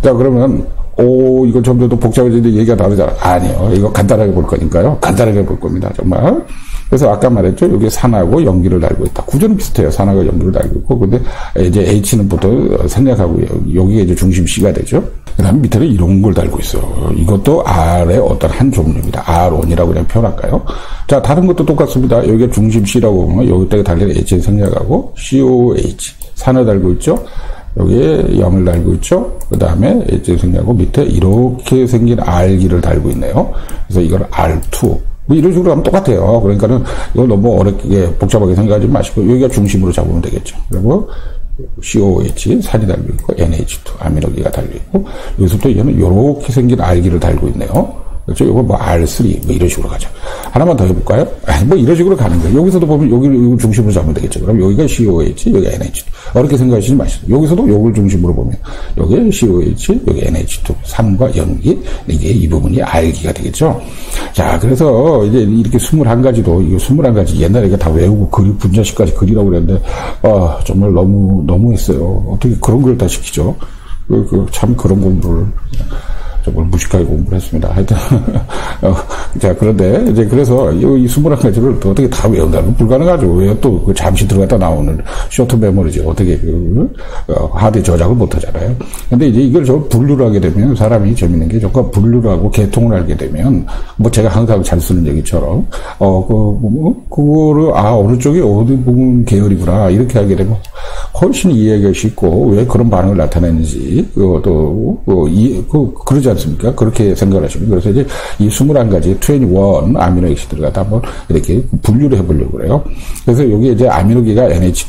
자, 그러면, 이거 좀 더 복잡해지는데 얘기가 다르잖아. 아니요. 이거 간단하게 볼 거니까요. 간단하게 볼 겁니다. 정말. 그래서 아까 말했죠. 여기 산하고 연기를 달고 있다. 구조는 비슷해요. 산하고 연기를 달고 있고. 근데 이제 H는 보통 생략하고요. 여기가 이제 중심 C가 되죠. 그 다음에 밑에는 이런 걸 달고 있어요. 이것도 R의 어떤 한 종류입니다. R1이라고 그냥 표현할까요? 자, 다른 것도 똑같습니다. 여기가 중심 C라고 보면 여기다가 달린 H는 생략하고 COH. 산을 달고 있죠. 여기에 0을 달고 있죠. 그 다음에 H는 생략하고 밑에 이렇게 생긴 R기를 달고 있네요. 그래서 이걸 R2. 뭐 이런 식으로 하면 똑같아요. 그러니까는 이거 너무 어렵게 복잡하게 생각하지 마시고 여기가 중심으로 잡으면 되겠죠. 그리고 COH 산이 달려 있고 NH2 아미노기가 달려 있고 여기서부터 얘는 이렇게 생긴 R기를 달고 있네요. 그렇죠? 이거 뭐 R3 뭐 이런 식으로 가죠. 하나만 더 해볼까요? 뭐 이런 식으로 가는 거예요. 여기서도 보면 여기를 중심으로 잡으면 되겠죠. 그럼 여기가 COH, 여기 NH2. 어렵게 생각하시지 마시고 여기서도 여기를 중심으로 보면 여기 COH, 여기 NH2, 산과 연기 이게 이 부분이 R기가 되겠죠. 자, 그래서 이제 이렇게 21가지도 이거 21가지 옛날에 이거 다 외우고 분자식까지 그리라고 그랬는데 정말 너무했어요. 어떻게 그런 걸 다 시키죠? 참 그런 공부를 정말 무식하게 공부를 했습니다. 하여튼, 자, 그런데, 이제, 그래서, 이 21가지를 어떻게 다 외운다는 건 불가능하죠. 왜 또, 잠시 들어갔다 나오는 쇼트 메모리지. 어떻게, 하드에 저장을 못 하잖아요. 근데 이제 이걸 저 분류를 하게 되면, 사람이 재밌는 게, 저거 분류를 하고 개통을 알게 되면, 뭐 제가 항상 잘 쓰는 얘기처럼, 그거를, 어느 쪽이 어느 부분 계열이구나. 이렇게 하게 되면, 훨씬 이해하기가 쉽고, 왜 그런 반응을 나타내는지, 그러지 않습니까? 그렇게 생각을 하시면. 그래서 이제 이 21가지 21 아미노 액시드를 갖다 한번 이렇게 분류를 해보려고 그래요. 그래서 여기 이제 아미노기가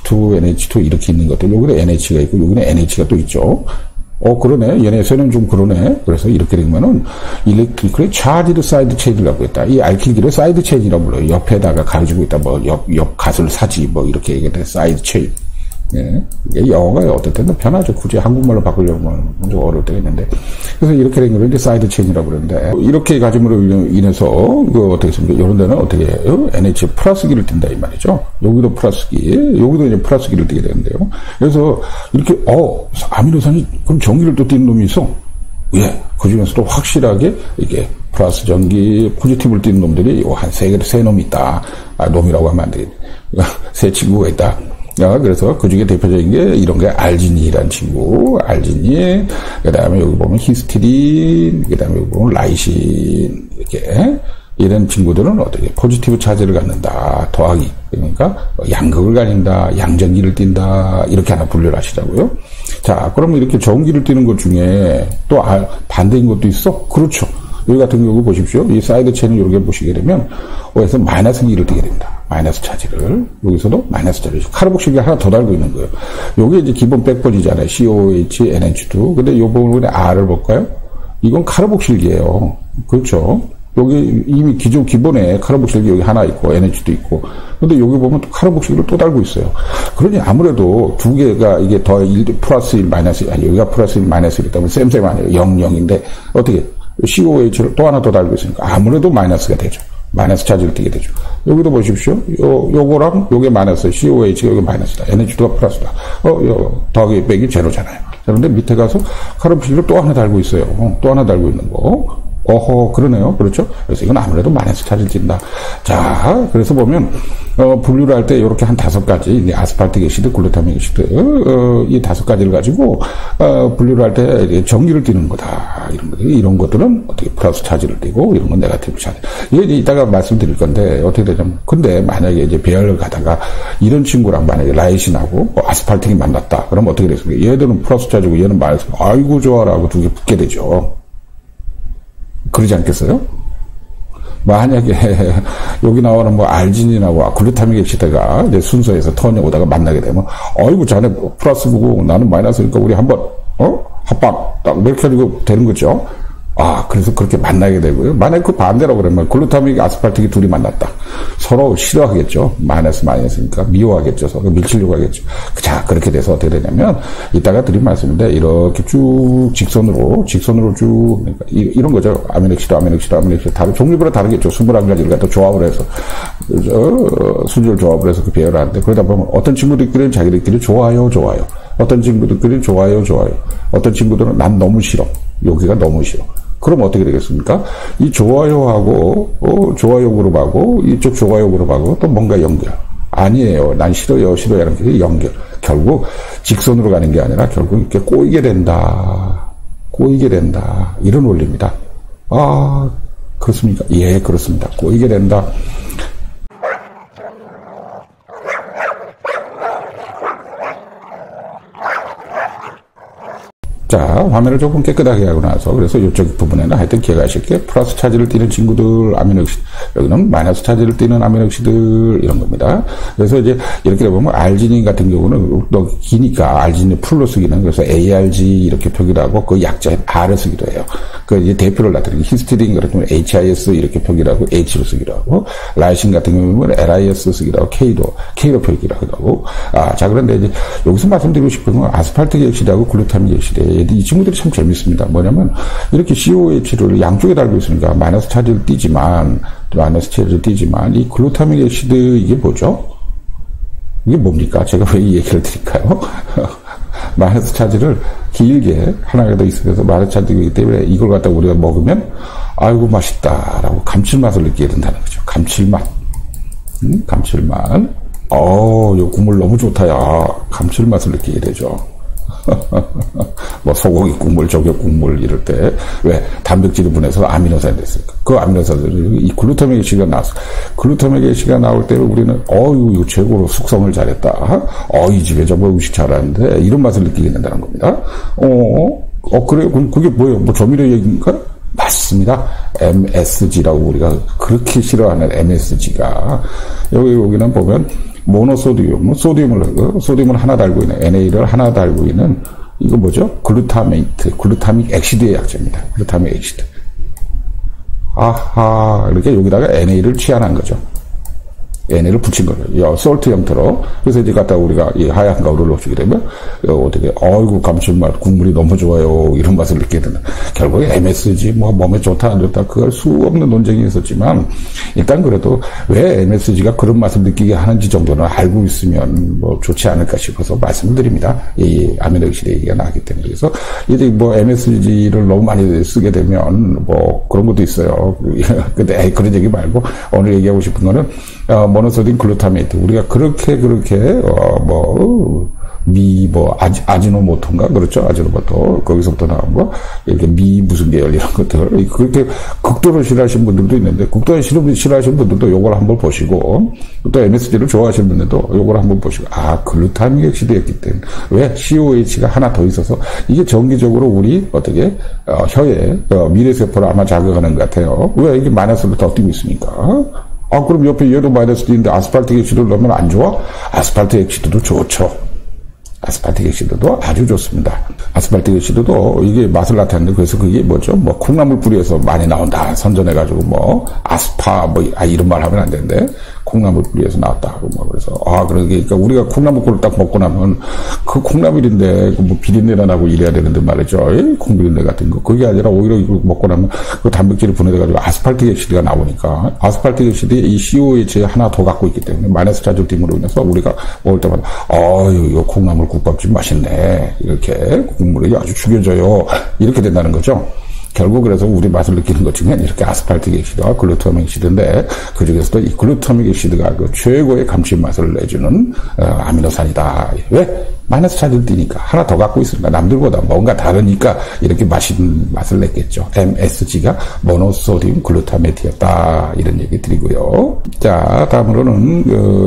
NH2 이렇게 있는 것들, 여기는 NH가 있고, 여기는 NH가 또 있죠. 그러네. 얘네 쇠는 좀 그러네. 그래서 이렇게 되면은 일렉트리컬리 차지드 사이드 체인이라고 했다. 이 알킬기를 사이드 체인이라고 불러요. 옆에다가 가지고 있다. 뭐 옆 갓을 사지. 뭐 이렇게 얘기해. 사이드 체인. 예. 이게 영어가 어떨 때는 편하죠. 굳이 한국말로 바꾸려고 하면 좀 어려울 때가 있는데. 그래서 이렇게 된 거를 이제 사이드 체인이라고 그러는데, 이렇게 가짐으로 인해서, 어떻게 했습니까? 이런 데는 어떻게 해요? NH 플러스기를 띈다, 이 말이죠. 여기도 플러스기, 여기도 이제 플러스기를 띄게 되는데요. 그래서 이렇게, 아미노산이 그럼 전기를 또 띄는 놈이 있어? 예. 그 중에서도 확실하게 이게 플러스 전기, 포지티브를 띄는 놈들이 한 세 놈이 있다. 놈이라고 하면 안 되겠네. 세 친구가 있다. 그래서 그 중에 대표적인 게 이런 게 알지닌이라는 친구, 알지닌, 그 다음에 여기 보면 히스티딘, 그 다음에 여기 보면 라이신, 이렇게. 이런 친구들은 어떻게 포지티브 차지를 갖는다, 더하기. 그러니까 양극을 가진다, 양전기를 띈다, 이렇게 하나 분류를 하시자고요. 자, 그러면 이렇게 전기를 띄는 것 중에 또 반대인 것도 있어? 그렇죠. 여기 같은 경우 보십시오. 이 사이드 체인을 이렇게 보시게 되면, 여기서 마이너스 2를 띄게 됩니다. 마이너스 차지를. 여기서도 마이너스 차지. 카르복실기 하나 더 달고 있는 거예요. 요게 이제 기본 백번이잖아요. COH, NH2. 근데 요 부분에 R을 볼까요? 이건 카르복실기예요. 그렇죠. 여기 이미 기본에 카르복실기 여기 하나 있고, NH2도 있고. 근데 여기 보면 또 카르복실기를 또 달고 있어요. 그러니 아무래도 두 개가 이게 더 1, 플러스 1, 마이너스 1, 아니, 여기가 플러스 1, 마이너스 1이기 때문에 쌤 아니에요. 0, 0인데, 어떻게, COH를 또 하나 더 달고 있으니까 아무래도 마이너스가 되죠. 마이너스 차지를 띄게 되죠. 여기도 보십시오. 요거랑 요게 마이너스, COH가 여기 마이너스다. NH2가 플러스다. 더하기 빼기 제로잖아요. 그런데 밑에 가서 카르복실기를 또 하나 달고 있어요. 또 하나 달고 있는 거. 그러네요. 그렇죠? 그래서 이건 아무래도 마이너스 차지를 띈다. 자, 그래서 보면, 분류를 할 때 이렇게 한 5가지, 아스팔틱 애시드, 글루타믹 애시드, 이 5가지를 가지고, 분류를 할 때 전기를 띄는 거다. 이런 것들은 어떻게 플러스 차지를 띄고, 이런 건 네거티브 차지. 이게 이따가 말씀드릴 건데, 어떻게 되냐면, 근데 만약에 이제 배열을 가다가, 이런 친구랑 만약에 라이신하고 아스팔틱이 만났다. 그럼 어떻게 됐습니까? 얘들은 플러스 차지고 얘는 마이너스, 아이고 좋아라 하고 두 개 붙게 되죠. 그러지 않겠어요? 만약에 여기 나오는 뭐 알지닌하고 글루타믹 액시드가 이제 순서에서 턴에 오다가 만나게 되면 어이구 자네 플러스고 나는 마이너스니까 우리 한번 합방 딱 이렇게 하고 되는 거죠. 그래서 그렇게 만나게 되고요. 만약에 그 반대로 그러면 글루타믹 아스팔틱이 둘이 만났다. 서로 싫어하겠죠. 마이너스니까 미워하겠죠. 서로 밀치려고 하겠죠. 자, 그렇게 돼서 어떻게 되냐면 이따가 드린 말씀인데 이렇게 쭉 직선으로 쭉 그러니까 이런 거죠. 아미노액시드 다른 종류별로 다르겠죠. 21가지를 갖다 조합을 해서 순절 조합을 해서 그 배열을 하는데 그러다 보면 어떤 친구들끼리는 자기들끼리 좋아요. 어떤 친구들끼리 좋아요. 어떤 친구들은 난 너무 싫어. 여기가 너무 싫어. 그럼 어떻게 되겠습니까? 이 좋아요하고, 좋아요 그룹하고, 이쪽 좋아요 그룹하고 또 뭔가 연결. 아니에요. 난 싫어요. 이런 게 연결. 결국 직선으로 가는 게 아니라 결국 이렇게 꼬이게 된다. 이런 원리입니다. 아, 그렇습니까? 예, 그렇습니다. 꼬이게 된다. 자, 화면을 조금 깨끗하게 하고 나서, 그래서 이쪽 부분에는 하여튼 기억하실 게 플러스 차지를 띠는 친구들, 아미노옥시드, 여기는 마이너스 차지를 띠는 아미노옥시드, 이런 겁니다. 그래서 이제 이렇게 보면 알지닌 같은 경우는 또 기니까 알지닌 풀로 쓰기는 그래서 ARG 이렇게 표기를 하고 그 약자인 R을 쓰기도 해요. 그 이제 대표를 나타내는 히스티딘 같은 경우는 HIS 이렇게 표기를 하고 H로 쓰기도 하고, 라이신 같은 경우는 LIS 쓰기도 하고 K로 표기를 하기도 하고. 자, 그런데 이제 여기서 말씀드리고 싶은 건 아스팔트 엑시드하고 글루타민 엑시드. 이 친구들이 참 재밌습니다. 뭐냐면 이렇게 COH를 양쪽에 달고 있으니까 마이너스 차지를 띠지만 이 글루타민 엑시드 이게 뭐죠? 이게 뭡니까? 제가 왜 이 얘기를 드릴까요? 마이너스 차지를 길게 하나가 더 있어서 마이너스 차지이기 때문에 이걸 갖다 우리가 먹으면 아이고 맛있다라고 감칠맛을 느끼게 된다는 거죠. 감칠맛. 요 국물 너무 좋다, 야. 감칠맛을 느끼게 되죠. 뭐 소고기 국물, 조개 국물 이럴 때 왜 단백질이 분해서 아미노산이 됐을까? 그 아미노산들이 이 글루타믹 애시드가 나왔어. 글루타믹 애시드가 나올 때는 우리는 이거 최고로 숙성을 잘했다. 이 집에 정말 음식 잘하는데 이런 맛을 느끼게 된다는 겁니다. 그래요? 그럼 그게 뭐예요? 뭐 조미료 얘기인가? 맞습니다. MSG라고 우리가 그렇게 싫어하는 MSG가 여기는 보면 소디움을 하나 달고 있는, NA를 하나 달고 있는, 이거 뭐죠? 글루타믹 엑시드의 약자입니다. 글루타믹 엑시드. 이렇게 여기다가 NA를 취한한 거죠. NA를 붙인 거예요. 솔트 형태로. 그래서 이제 갖다 우리가 이 하얀 가루를 넣어주게 되면, 어떻게, 감칠맛, 국물이 너무 좋아요. 이런 맛을 느끼게 된다. 결국에 MSG, 몸에 좋다, 안 좋다, 그걸 수 없는 논쟁이 있었지만, 일단 그래도 왜 MSG가 그런 맛을 느끼게 하는지 정도는 알고 있으면 좋지 않을까 싶어서 말씀을 드립니다. 이 아미노엑시드 얘기가 나왔기 때문에. 그래서 이제 MSG를 너무 많이 쓰게 되면, 그런 것도 있어요. 근데 그런 얘기 말고, 오늘 얘기하고 싶은 거는, 모노소딘 글루타메이트. 우리가 그렇게, 아지노모토인가? 그렇죠? 아지노모토. 거기서부터 나온 거. 이렇게 무슨 계열 이런 것들. 그렇게 극도로 싫어하시는 분들도 있는데, 극도로 싫어하시는 분들도 요걸 한번 보시고, 또 MSG를 좋아하시는 분들도 요걸 한번 보시고, 글루타믹 엑시드였기 때문에. 왜? COH가 하나 더 있어서, 이게 정기적으로 우리, 혀에, 미래세포를 아마 자극하는 것 같아요. 왜? 이게 마이너스로 더 뛰고 있으니까. 그럼 옆에 얘도 마이너스 D인데 아스팔트 엑시드를 넣으면 안 좋아? 아스팔트 엑시드도 좋죠. 아스팔트 엑시드도 아주 좋습니다. 아스팔트 엑시드도 이게 맛을 나타내는데, 그래서 그게 뭐죠? 콩나물 뿌리에서 많이 나온다. 선전해가지고 아스파, 이런 말 하면 안 되는데, 콩나물 뿌리에서 나왔다. 그래서, 그러니까 우리가 콩나물국을 딱 먹고 나면, 그 콩나물인데, 비린내가 나고 이래야 되는데 말이죠. 콩비린내 같은 거. 그게 아니라 오히려 이거 먹고 나면 그 단백질이 분해돼가지고 아스팔트 엑시드가 나오니까, 아스팔트 엑시드에 이 COH 하나 더 갖고 있기 때문에, 마이너스 차지됨으로 인해서 우리가 먹을 때마다, 이거 콩나물 국밥집 맛있네. 이렇게 국물이 아주 죽여져요. 이렇게 된다는 거죠. 결국 그래서 우리 맛을 느끼는 것 중에 이렇게 아스팔트 엑시드와 글루타믹 엑시드인데, 그 중에서도 이 글루타믹 엑시드가 그 최고의 감칠맛을 내주는 아미노산이다. 왜? 마이너스 차지를 띠니까. 하나 더 갖고 있으니까. 남들보다 뭔가 다르니까 이렇게 맛있는 맛을 냈겠죠. MSG가 모노소디움 글루타메트였다. 이런 얘기 드리고요. 자, 다음으로는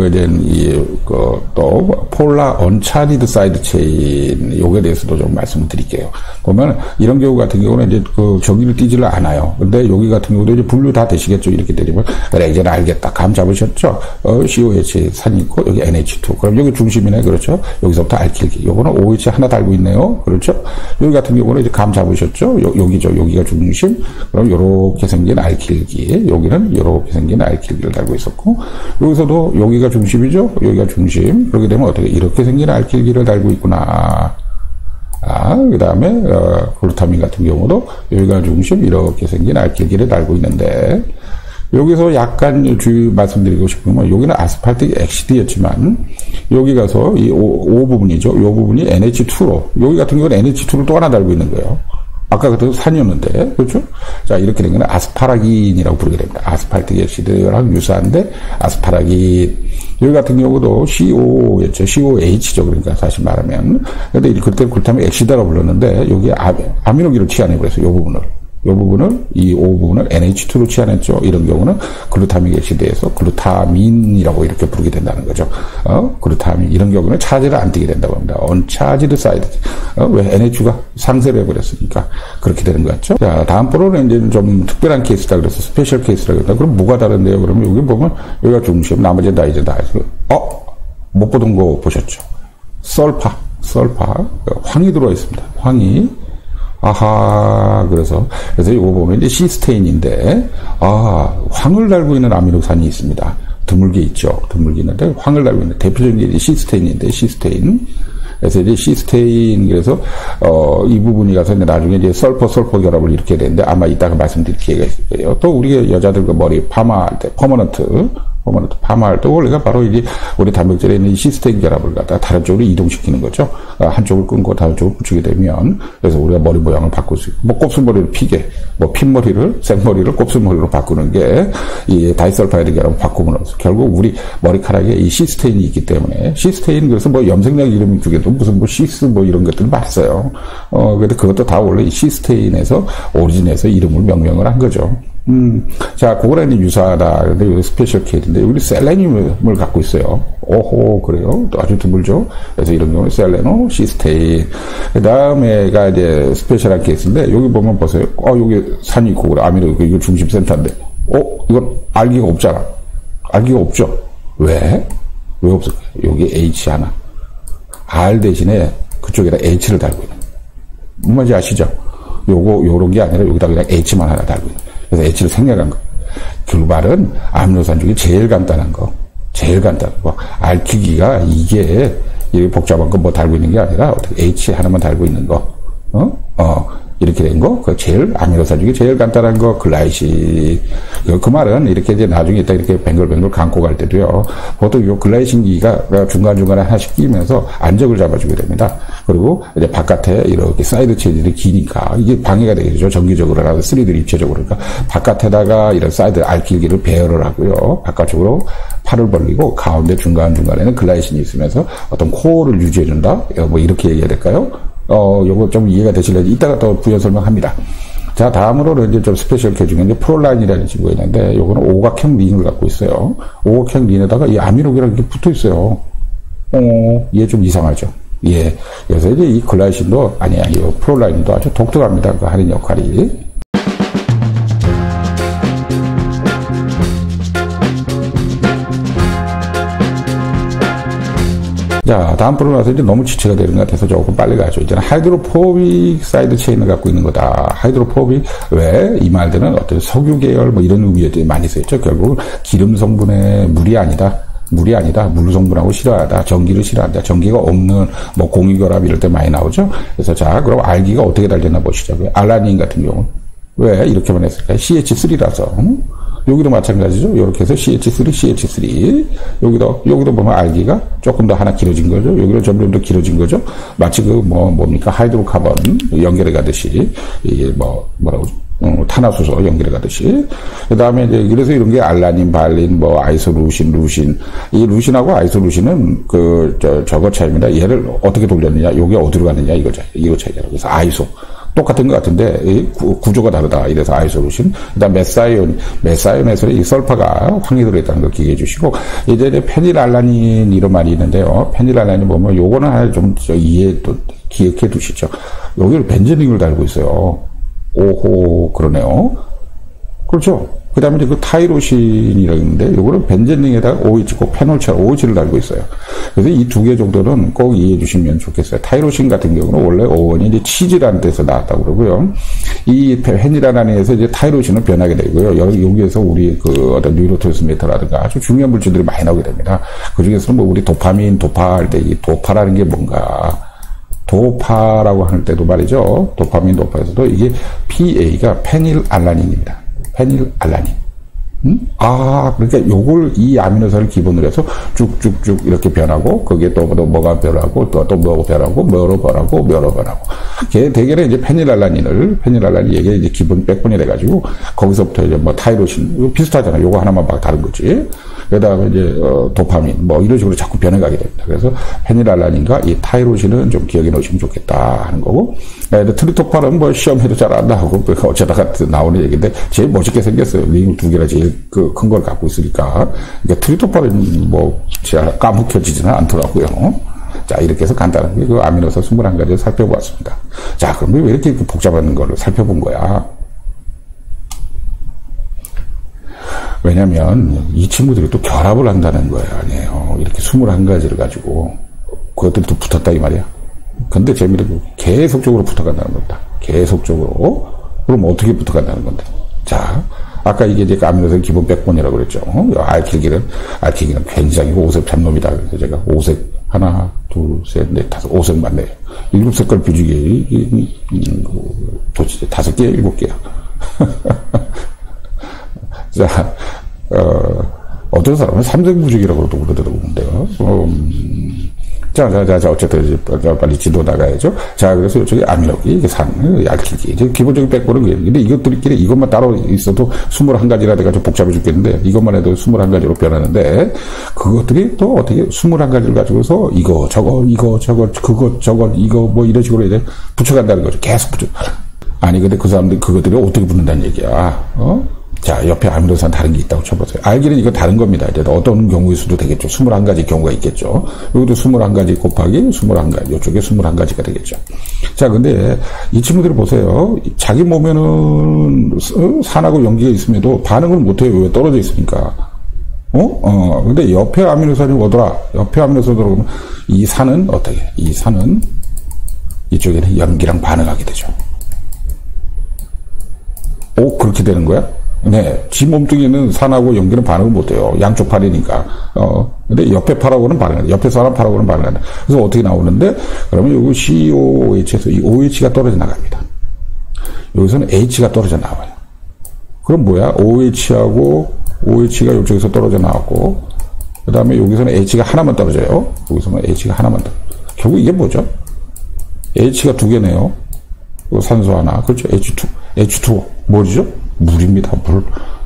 또 폴라 언차리드 사이드 체인 요거에 대해서도 좀 말씀을 드릴게요. 보면 이런 경우 같은 경우는 이제 저기를 띄지를 않아요. 근데 여기 같은 경우도 이제 분류 다 되시겠죠. 이렇게 되면 그래 이제는 알겠다. 감 잡으셨죠? COH 산이 있고 여기 NH2. 그럼 여기 중심이네. 그렇죠? 여기서부터 알킬기. 요거는 OH 하나 달고 있네요. 그렇죠? 여기 같은 경우는 이제 감 잡으셨죠? 여기죠. 여기가 중심. 그럼 요렇게 생긴 알킬기. 여기는 요렇게 생긴 알킬기를 달고 있었고, 여기서도 여기가 중심이죠? 여기가 중심. 그렇게 되면 어떻게 이렇게 생긴 알킬기를 달고 있구나. 그 다음에, 글루타민 같은 경우도 여기가 중심, 이렇게 생긴 알킬기를 달고 있는데, 여기서 약간 주의 말씀드리고 싶은 건 여기는 아스팔틱 엑시드였지만 여기 가서 이 O 부분이죠. 이 부분이 NH2로 여기 같은 경우는 NH2를 또 하나 달고 있는 거예요. 아까 같은 산이었는데 그렇죠? 자 이렇게 된 거는 아스파라긴이라고 부르게 됩니다. 아스팔틱 엑시드랑 유사한데 아스파라긴 여기 같은 경우도 CO였죠. COH죠. 그러니까 사실 말하면 근데 그때 그렇다면 엑시드라고 불렀는데 여기 아미노기를 치환해버렸어요. 이 부분을. 이 부분을, 이 O 부분을 NH2로 치환했죠. 이런 경우는 글루타믹 엑시드에서 글루타민이라고 이렇게 부르게 된다는 거죠. 글루타민. 이런 경우는 차지를 안 띄게 된다고 합니다. 언차지드 사이드. 왜 NH가 상쇄를 해버렸으니까 그렇게 되는 것 같죠. 자, 다음 번호는 이제 좀 특별한 케이스다 그래서 스페셜 케이스라고 했다. 그럼 뭐가 다른데요? 그러면 여기 보면 여기가 중심, 나머지는 다 이제 다. 못 보던 거 보셨죠? 썰파. 황이 들어와 있습니다. 황이. 아하, 그래서 이거 보면 이제 시스테인인데, 황을 달고 있는 아미노산이 있습니다. 드물게 있죠. 드물게 있는데, 황을 달고 있는 대표적인 게 시스테인인데, 시스테인. 그래서 이제 시스테인, 그래서, 이 부분이 가서 이제 나중에 이제 설퍼 결합을 일으키게 되는데, 아마 이따가 말씀드릴 기회가 있을 거예요. 또 우리 여자들 그 머리 파마할 때, 퍼머넌트 파마할 때 원래가 바로 이제 우리 단백질에 있는 시스테인 결합을 갖다가 다른 쪽으로 이동시키는 거죠. 한쪽을 끊고 다른 쪽을 붙이게 되면 그래서 우리가 머리 모양을 바꿀 수 있고 뭐 곱슬머리를 피게 뭐 핀머리를 생머리를 곱슬머리로 바꾸는 게 이 다이설파이드 결합을 바꾸면서 결국 우리 머리카락에 이 시스테인이 있기 때문에 시스테인 그래서 뭐 염색약 이름 중에도 무슨 뭐 시스 뭐 이런 것들이 많았어요. 근데 그것도 다 원래 이 시스테인에서 오리진에서 이름을 명명을 한 거죠. 자, 그거랑 유사하다. 근데 여기 스페셜 케이스인데, 여기 셀레늄을 갖고 있어요. 오호, 그래요? 또 아주 드물죠? 그래서 이런 경우는 셀레노, 시스테인. 그 다음에가 이제 스페셜한 케이스인데, 여기 보면 보세요. 여기 산이 있고, 그래. 아미노, 이거 중심 센터인데. 이건 알기가 없잖아. 알기가 없죠? 왜? 왜 없을까요? 여기 H 하나. R 대신에 그쪽에다 H를 달고 있는. 뭔 말인지 아시죠? 요런 게 아니라 여기다 그냥 H만 하나 달고 있는. 그래서 H를 생략한 거. 글발은 아미노산 중에 제일 간단한 거. 알키기가 이게 복잡한 거 뭐 달고 있는 게 아니라 어떻게 H 하나만 달고 있는 거. 이렇게 된 거. 그 제일 아미노산 중에 제일 간단한 거 글라이신. 그 말은 이렇게 이제 나중에 딱 이렇게 뱅글뱅글 감고 갈 때도요. 보통 요 글라이신기가 중간중간에 하나씩 끼면서 안적을 잡아주게 됩니다. 그리고 이제 바깥에 이렇게 사이드 체인들이 기니까 이게 방해가 되겠죠. 정기적으로라도 3D 입체적으로. 그러니까 바깥에다가 이런 사이드 알킬기를 배열을 하고요. 바깥쪽으로 팔을 벌리고 가운데 중간중간에는 글라이신이 있으면서 어떤 코어를 유지해준다. 뭐 이렇게 얘기해야 될까요? 요거 좀 이해가 되실래요? 이따가 또 부연 설명합니다. 자, 다음으로는 이제 좀 스페셜 케 중에 이제 프롤라인이라는 친구가 있는데, 요거는 오각형 링을 갖고 있어요. 오각형 링에다가 이 아미노기랑 이렇게 붙어 있어요. 얘 좀 이상하죠? 예. 그래서 이제 이 글라이신도, 이 프롤라인도 아주 독특합니다. 그 하는 역할이. 자, 다음 프로 나서 이제 너무 지체가 되는 것 같아서 조금 빨리 가죠. 이제는 하이드로포빅 사이드 체인을 갖고 있는 거다. 하이드로포빅, 왜? 이 말들은 어떤 석유 계열 뭐 이런 의미들이 많이 쓰였죠. 결국 기름 성분의 물이 아니다. 물 성분하고 싫어하다. 전기를 싫어한다. 전기가 없는 뭐 공유결합 이럴 때 많이 나오죠. 그래서 자, 그럼 알기가 어떻게 달렸나 보시죠. 알라닌 같은 경우는 왜 이렇게만 했을까요? CH3라서. 여기도 마찬가지죠. 이렇게 해서 CH3. 여기도 보면 알기가 조금 더 하나 길어진 거죠. 여기도 점점 더 길어진 거죠. 마치 뭡니까? 하이드로카본 연결해 가듯이, 이게 탄화수소 연결해 가듯이. 그 다음에 이제, 그래서 이런 게 알라닌, 발린, 아이소루신, 루신. 이 루신하고 아이소루신은 저거 차이입니다. 얘를 어떻게 돌렸느냐, 요게 어디로 갔느냐, 이거 차이라고. 그래서 아이소. 똑같은 것 같은데 구조가 다르다. 이래서 아이소루신. 그다음 메사이온에서 이 설파가 황이 들어있다는 걸 기억해 주시고 이제 페닐알라닌 이런 말이 있는데요. 페닐알라닌 보면 요거는 하나 좀 기억해 두시죠. 여기를 벤제닌을 달고 있어요. 오호, 그러네요. 그렇죠. 그 다음에 이제 그 타이로신이라고 있는데, 요거는 벤젠링에다가 OH, 꼭 페놀처럼 OH를 달고 있어요. 그래서 이 두 개 정도는 꼭 이해해 주시면 좋겠어요. 타이로신 같은 경우는 원래 어원이 이제 치즈라는 데서 나왔다고 그러고요. 이 페닐알라닌에서 이제 타이로신은 변하게 되고요. 여기에서 우리 어떤 뉴로트랜스미터라든가 아주 중요한 물질들이 많이 나오게 됩니다. 그 중에서는 우리 도파민, 도파할 때 이 도파라는 게 뭔가, 도파라고 할 때도 말이죠. 도파민, 도파에서도 이게 PA가 페닐알라닌입니다. 페닐알라닌. 그러니까 요걸 이 아미노산을 기본으로 해서 쭉쭉쭉 이렇게 변하고, 거기에 또 뭐가 변하고, 또 뭐가 변하고, 뭐로 변하고. 대개는 이제 페닐알라닌이 이게 이제 기본 백본이 돼가지고, 거기서부터 이제 뭐 타이로신, 비슷하잖아. 요거 하나만 막 다른 거지. 그 다음에 이제, 도파민, 뭐 이런 식으로 자꾸 변해가게 됩니다. 그래서 페닐알라닌과 이 타이로신은 좀 기억해 놓으시면 좋겠다 하는 거고, 트리토판은 뭐 시험해도 잘 안 나오고, 어쩌다가 나오는 얘기인데, 제일 멋있게 생겼어요. 링 두 개나 제일 큰 걸 갖고 있으니까. 그러니까 트리토판은 뭐, 잘 까먹혀지지는 않더라고요. 자, 이렇게 해서 간단하게 그 아미노산 21가지를 살펴보았습니다. 자, 그럼 왜 이렇게 복잡한 거를 살펴본 거야? 왜냐면 이 친구들이 또 결합을 한다는 거예요. 아니에요. 이렇게 21가지를 가지고 그것들이 또 붙었다 이 말이야. 근데 재미는 계속적으로 붙어간다는 겁니다. 계속적으로. 그럼 어떻게 붙어간다는 건데? 자, 아까 이게 이제 아미노산 기본 백본이라고 그랬죠. 알킬기는 굉장히 오색 잡놈이다. 그래서 제가 오색 하나, 둘, 셋, 넷, 다섯, 오색 맞네요. 7색깔 비주기 도대체 5개, 7개야. 자, 어떤 사람은 삼색무직이라고도 그러더라고요. 자, 어쨌든 이제 빨리 지도 나가야죠. 자, 그래서 이쪽에 아미노기, 이게 알킬기. 이제 기본적인 백보는 그게. 근데 이것들끼리 이것만 따로 있어도 21가지라 돼가지고 복잡해 죽겠는데, 이것만 해도 21가지로 변하는데, 그것들이 또 어떻게 21가지를 가지고서 이거, 저거, 이거, 뭐 이런 식으로 이제 붙여간다는 거죠. 계속 붙여. 아니, 근데 그 사람들, 그것들이 어떻게 붙는다는 얘기야. 자, 옆에 아미노산 다른 게 있다고 쳐보세요. 알기는 이거 다른 겁니다. 이제 어떤 경우일 수도 되겠죠. 21가지 경우가 있겠죠. 여기도 21가지 곱하기 21가지. 이쪽에 21가지가 되겠죠. 자, 근데 이 친구들을 보세요. 자기 몸에는 산하고 염기가 있음에도 반응을 못해요. 왜 떨어져 있으니까. 근데 옆에 아미노산이 오더라. 옆에 아미노산이 들어오면 이 산은 어떻게? 이 산은 이쪽에는 염기랑 반응하게 되죠. 그렇게 되는 거야? 네, 지 몸뚱이는 산하고 염기는 반응을 못해요. 양쪽 팔이니까. 근데 옆에 팔하고는 반응한다. 옆에 사람 팔하고는 반응한다. 그래서 어떻게 나오는데, 그러면 요거 COOH에서 이 OH가 떨어져 나갑니다. 여기서는 H가 떨어져 나와요. 그럼 뭐야? OH하고, OH가 이쪽에서 떨어져 나왔고, 그 다음에 여기서는 H가 하나만 떨어져요. 여기서는 H가 하나만 떨어져요. 결국 이게 뭐죠? H가 2개네요. 산소 하나. 그렇죠? H2. 뭐죠? 물입니다, 물.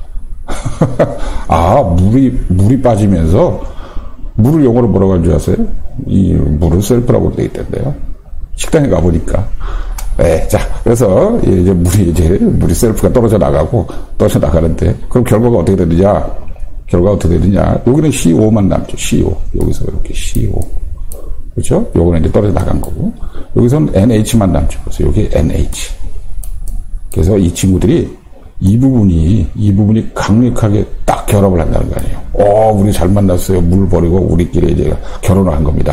물이 빠지면서, 물을 영어로 뭐라고 하는 줄 아세요? 이 물은 셀프라고 되어 있던데요. 식당에 가보니까. 네, 자, 그래서, 이제 물이 셀프가 떨어져 나가는데, 그럼 결과가 어떻게 되느냐? 여기는 CO5만 남죠, CO. 여기서 이렇게 CO. 그렇죠? 요거는 이제 떨어져 나간 거고. 여기서는 NH만 남죠. 그래서 여기 NH. 그래서 이 친구들이 이 부분이 강력하게 딱 결합을 한다는 거 아니에요. 우리 잘 만났어요. 물 버리고 우리끼리 이제 결혼을 한 겁니다.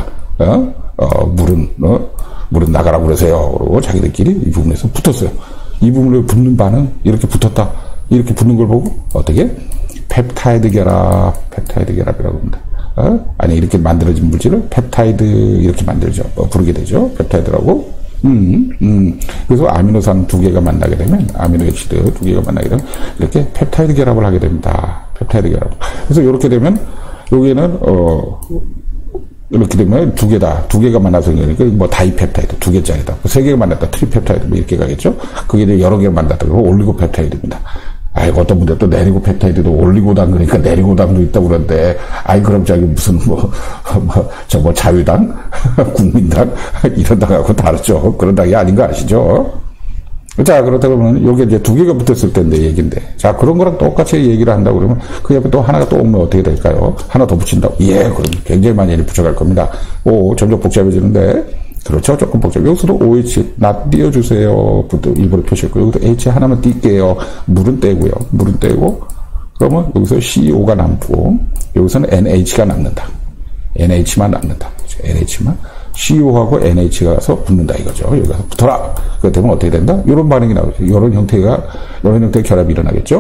물은 나가라고 그러세요. 그러고 자기들끼리 이 부분에서 붙었어요. 이 부분에 붙는 반응, 이렇게 붙었다. 이렇게 붙는 걸 보고, 어떻게? 펩타이드 결합이라고 합니다. 아니, 이렇게 만들어진 물질을 펩타이드, 이렇게 만들죠. 부르게 되죠. 펩타이드라고. 그래서 아미노산 2개가 만나게 되면, 아미노액시드 2개가 만나게 되면, 이렇게 펩타이드 결합을 하게 됩니다. 펩타이드 결합. 그래서 이렇게 되면, 여기에는, 이렇게 되면 2개가 만나서 그러니까 뭐 다이펩타이드 2개짜리다. 3개가 만났다. 트리펩타이드 뭐 이렇게 가겠죠. 그게 이제 여러 개가 만났다. 그리고 올리고펩타이드입니다. 어떤 분들 또 내리고펩타이드도 올리고당 그러니까 내리고당도 있다고 그러는데, 그럼 저기 무슨 자유당? 국민당? 이런 당하고 다르죠. 그런 당이 아닌 거 아시죠? 자, 그렇다 그러면 요게 이제 2개가 붙었을 텐데 얘기인데. 자, 그런 거랑 똑같이 얘기를 한다고 그러면 그 옆에 또 하나가 또 오면 어떻게 될까요? 하나 더 붙인다고. 그럼 굉장히 많이 붙여갈 겁니다. 점점 복잡해지는데. 그렇죠. 조금 복잡해. 여기서도 OH, 띄워주세요. 일부러 표시했고, 여기서 H 하나만 띄게요. 물은 떼고, 그러면 여기서 CO가 남고, 여기서는 NH가 남는다. NH만 남는다. NH만. CO하고 NH가 가서 붙는다 이거죠. 여기 가서 붙어라. 그렇게 되면 어떻게 된다? 이런 반응이 나오죠. 이런 형태의 결합이 일어나겠죠.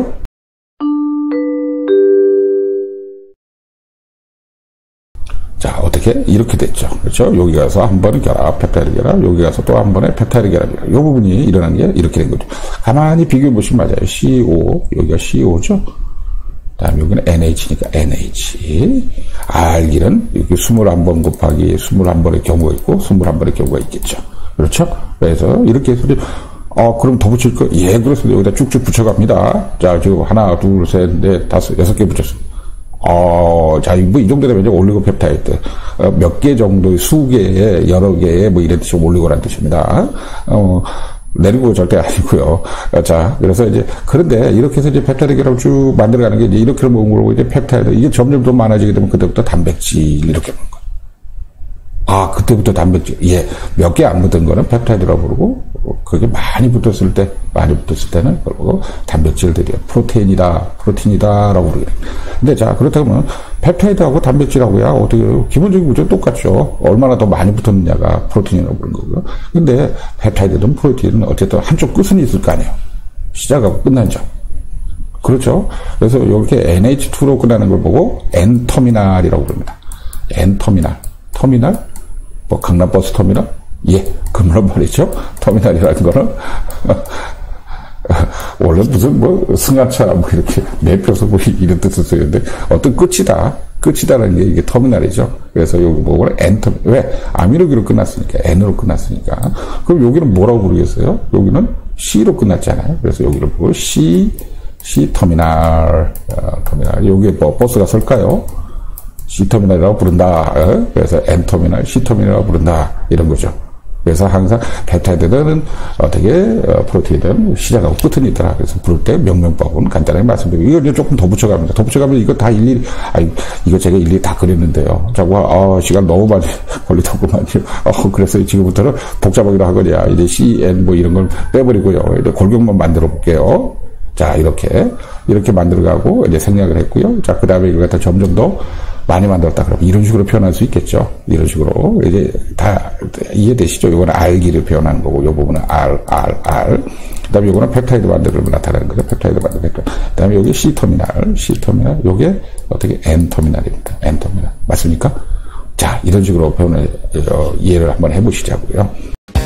자, 어떻게? 이렇게 됐죠. 그렇죠? 여기 가서 한 번은 결합, 펩타이드 결합, 여기 가서 또 한 번에 펩타이드 결합이라. 이 부분이 일어난 게 이렇게 된 거죠. 가만히 비교해 보시면 맞아요. CO, 여기가 CO죠? 다음에 여기는 NH니까 NH. R길은 여기 21번 곱하기 21번의 경우가 있고 21번의 경우가 있겠죠. 그렇죠? 그래서 이렇게 해서 그럼 더 붙일 거? 예, 그래서 여기다 쭉쭉 붙여갑니다. 자, 지금 하나, 둘, 셋, 넷, 다섯, 6개 붙였습니다. 자, 뭐, 이 정도 되면 이제 올리고펩타이드. 몇 개 정도의 수개의, 여러 개의, 뭐, 이런 뜻이 올리고란 뜻입니다. 내리고 절대 아니고요. 자, 그래서 이제, 그런데 이렇게 해서 이제 펩타이드 결합을 쭉 만들어가는 게 이제 이렇게 먹고 이제 펩타이드, 이게 점점 더 많아지게 되면 그때부터 단백질, 이렇게 먹는 거예요. 그때부터 단백질. 예, 몇 개 안 붙은 거는 펩타이드라고 부르고, 그게 많이 붙었을 때는, 그리고 단백질들이요. 프로틴이다라고 부르게 됩니다. 근데 자, 그렇다면, 펩타이드하고 단백질하고야 어떻게, 기본적인 구조는 똑같죠. 얼마나 더 많이 붙었느냐가 프로틴이라고 부르는 거고요. 근데, 펩타이드든 프로틴은 어쨌든 한쪽 끝은 있을 거 아니에요. 시작하고 끝난 점. 그렇죠? 그래서 이렇게 NH2로 끝나는 걸 보고, N터미널이라고 부릅니다. N터미널. 터미널? 뭐, 강남버스 터미널? 예, 그런 말이죠. 터미널이라는 거는, 원래 무슨 승하차, 이렇게, 매표소 이런 뜻을 쓰는데, 어떤 끝이다라는 게 이게 터미널이죠. 그래서 여기 뭐가 왜? 아미노기로 끝났으니까, N으로 끝났으니까. 그럼 여기는 뭐라고 부르겠어요? 여기는 C로 끝났잖아요. 그래서 여기를 보고 C 터미널, 여기에 뭐 버스가 설까요? C터미널이라고 부른다. 그래서 N터미널, C터미널이라고 부른다. 이런 거죠. 그래서 항상 펩타이드는 어떻게 프로틴은 시작하고 끝은 있더라. 그래서 부를 때 명명법은 간단하게 말씀드리고 이걸 조금 더 붙여갑니다. 더 붙여가면 이거 다 일일이 이거 제가 일일이 다 그렸는데요. 자꾸 시간 너무 많이 걸리더구만요. 그래서 지금부터는 복잡하기로 하거냐. 이제 C, N 뭐 이런 걸 빼버리고요. 이제 골격만 만들어 볼게요. 자, 이렇게 만들어가고 이제 생략을 했고요. 자, 그 다음에 이걸 갖다 점점 더 많이 만들었다. 그러면 이런 식으로 표현할 수 있겠죠. 이런 식으로. 이제 다 이해되시죠? 이거는 R기를 표현하는 거고, 요 부분은 R. 그 다음에 요거는 펩타이드 반대를 나타내는 거죠. 펩타이드 반대. 그 다음에 여기 C터미널. 요게 어떻게 N터미널입니다. N터미널. 맞습니까? 자, 이런 식으로 표현을, 이해를 한번 해보시자고요.